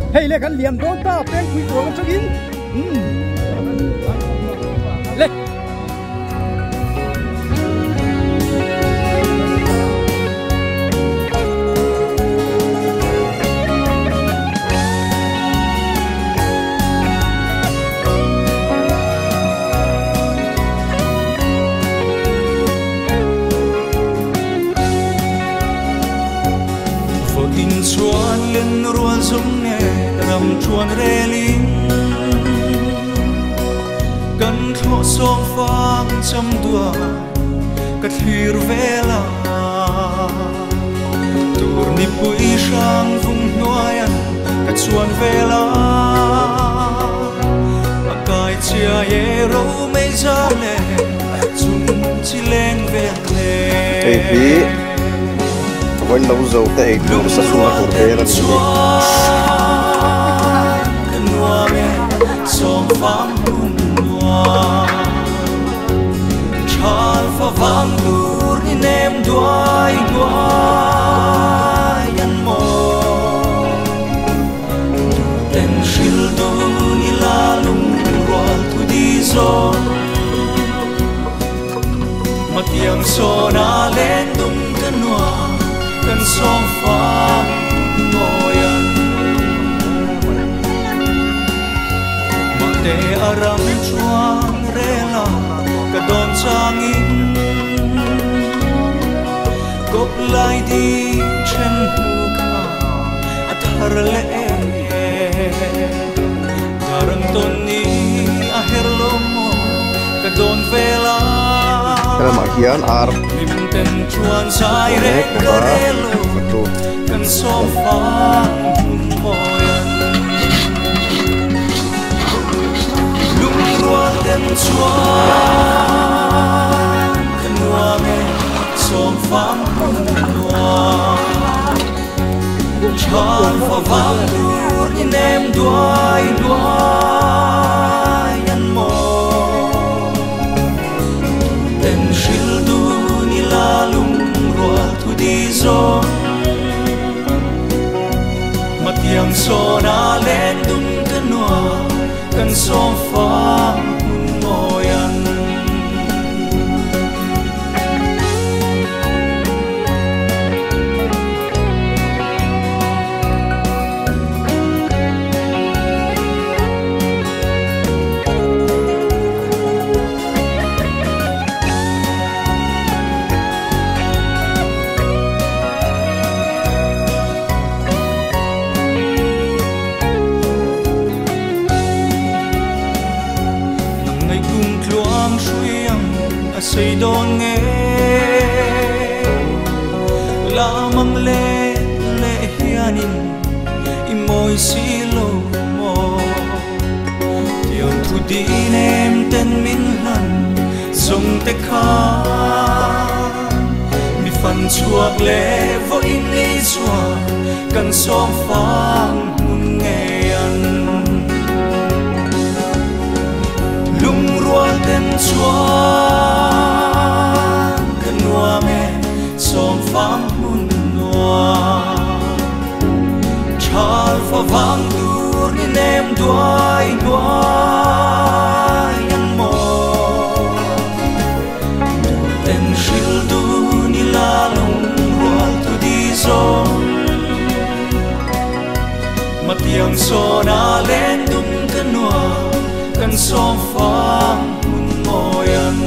hey le kan liam do ta peng pui ko kan chogin le chuan lên ruộng giống nghe rầm chuan rê linh cần thọ song phang chăm đua cất hir vela tur ni pui sang vùng noyan cất chuan vela akai chia ye ro mei za le chung chi lên vele vẫn nấu dầu tệ cũng sẽ xuống một cái là gì tiếng sona lên tung cơn hoa cần song phang ngồi ăn mà để aram chuang rela cả đòn trang in cốc lại đi trên hồ ca athar lệ darang toni aherlomo cả đòn vela mà hiền ar ten chuan sai re karelo kan som phang moyan lung ruan ten chuan kan wa me som phang moyan chan pha vang dur in em duai duai an mo ten shil du ni la lung rual thu đi zo mà tiếng sona lên tung cơn hoa cần som phang ngồi ăn xây đón nghe la mang lệ lệ hianin imoi silo mo điều thu đi em tên min hằn dùng tê kha mi phần chuộc lệ vô in đi chua cần song phang nghe ăn lung ruan tên chua som phang mun noa chal pha vang dur ni nem duai duai an mo ten shil du ni la lung rual tu di zo ma tiang sona lên tung kan noa kan som phang mun moyan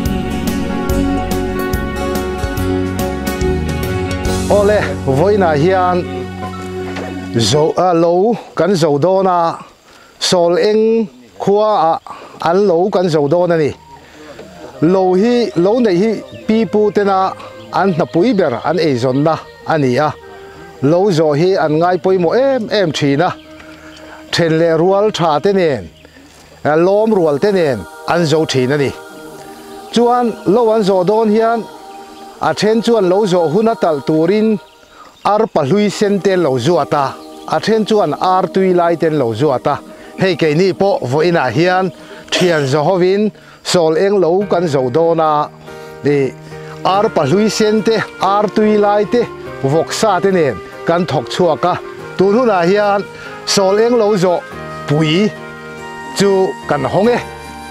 ole voina hian zo lo kan zo dona sol eng khua an lo kan zo dona ni lo hi lo nei hi pipu tena an na pui ber an e zon na ani a lo zo hi an ngai poi mo em thina then le rual tha te nen lom rual te nen an zo thina ni chuan lo an zo don hian a then chuan lo zo huna tal turin ar palhui sente lo zuata a then chuan ar tui lai ten lo zuata hei ke ni po voina hian thian zo hovin sol eng lo kan zo dona ni ar palhui sente ar tui lai te voksa te nen kan thok chuaka tununa hian sol eng lo zo pui chu kan hong e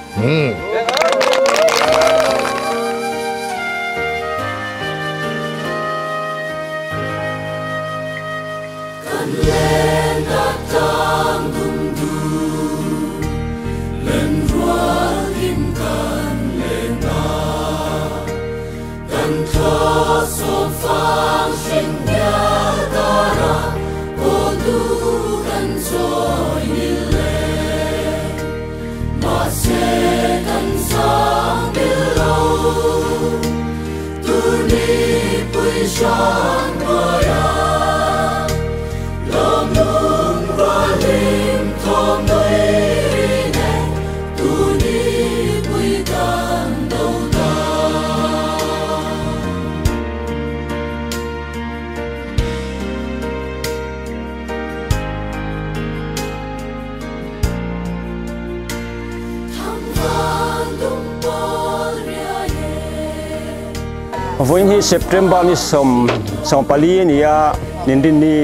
Với hi September ni som pali ni ya nindin ni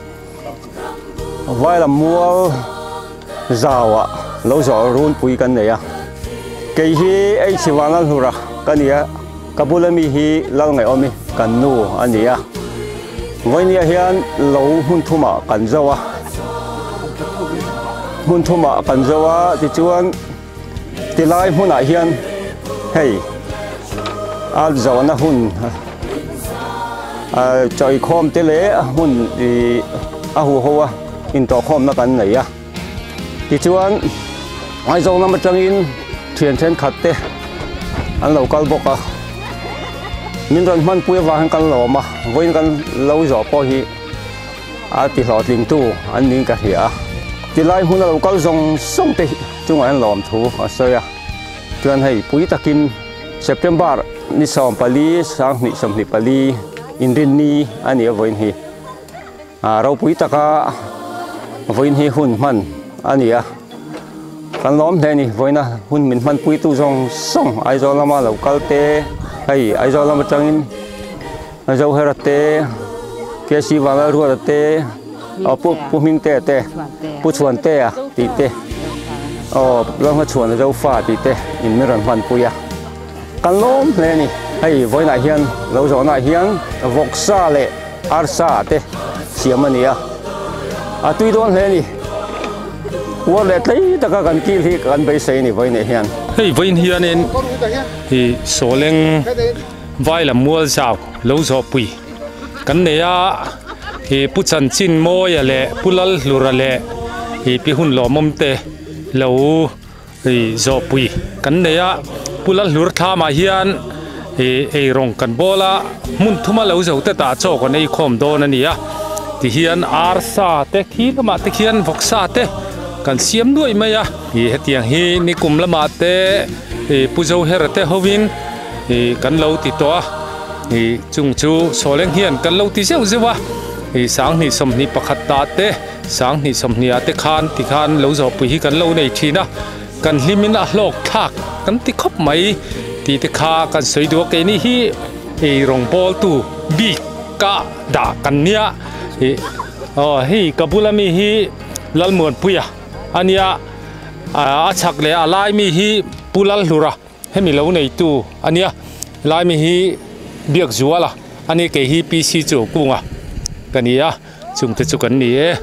vai là mua giàu lâu gió run pui kan này ya cái hi ai chỉ vào lan hura kan ni ya kabulami hi lal ngai omi kan nu anh ni ya với ni hian lâu hun thuma kan zawa hun thuma kan zawa ti chuan ti lai huna hian hey al zawa na hun choi khom te le hun di a hu hoa in to khom na kan nei ya ti chuan ai zo na ma changin thian then khat te an lo kal boka min ron man pui wa han kan lo ma voin kan lo zo po hi a ti lo tling tu an ning ka hi a ti lai hun lo kal zong song te chung an lom thu a so ya chuan hei pui takin September ni som pali sang ni som ni pali indin ni ani voin hi ro pui taka voin hi hun man ani a kan lom the ni voina hun min man pui tu zong song ai zo lama lo kal te ai zo lama changin zo herate ke si wala ru te pu ming te pu chuan te a ti te lo ma chuan zo fa ti te in mi ran man pui a kan lom le ni hei voi na hian lo zo na hian voksa le arsa te siamania a tui don le ni wa le tlei taka kan kil hi kan bei sei ni voi ne hian hei voi hian en hi soleng vai la mual zau lo zo pui kan ne ya hi puchan chin mo ya le pulal lura le hi pi hun lo mom te lo hi zo pui kan ne ya pulal lur tha ma hian e rong kan bola mun thuma lo zo te ta cho ko nei khom do na ni a ti hian arsa te khi ma te khian voksa te kan siam nuai mai a hi hetiang hi ni kum lama te pu zo her te hovin kan lo ti to chung chu soleng hian kan lo ti zeu zewa sang ni som ni pakhat ta te sang ni som ni ate khan lo zo pu hi kan lo nei thina kan limin a hlok thak kan ti khop mai ti te kha kan soi do ke ni hi rong bol tu bi ka da kan nia hi kabulami hi lalmon puya ania a chak le alai mi hi pulal lura hemi lo nei tu ania lai mi hi biak zuala ani ke hi pc chu kunga kania chung te chu kan ni e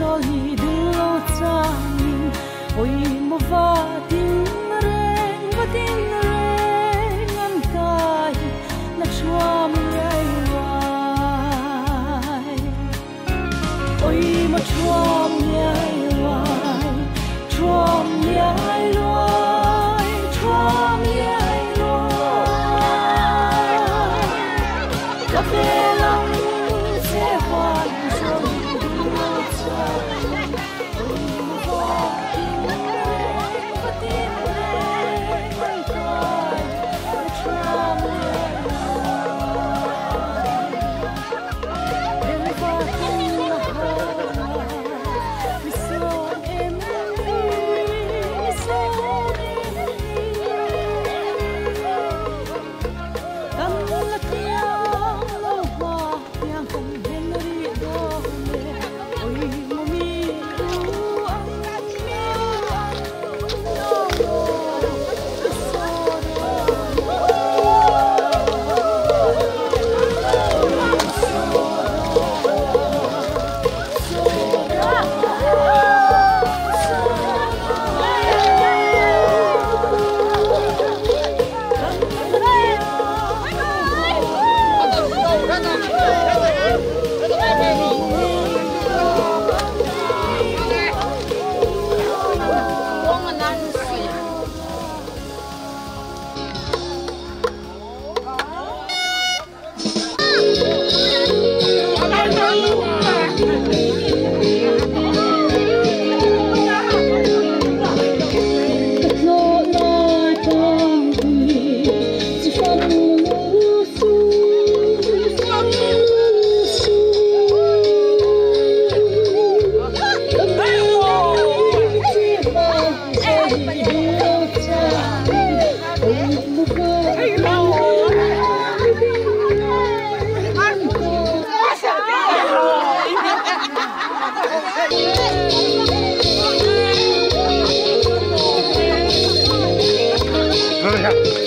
Yeah.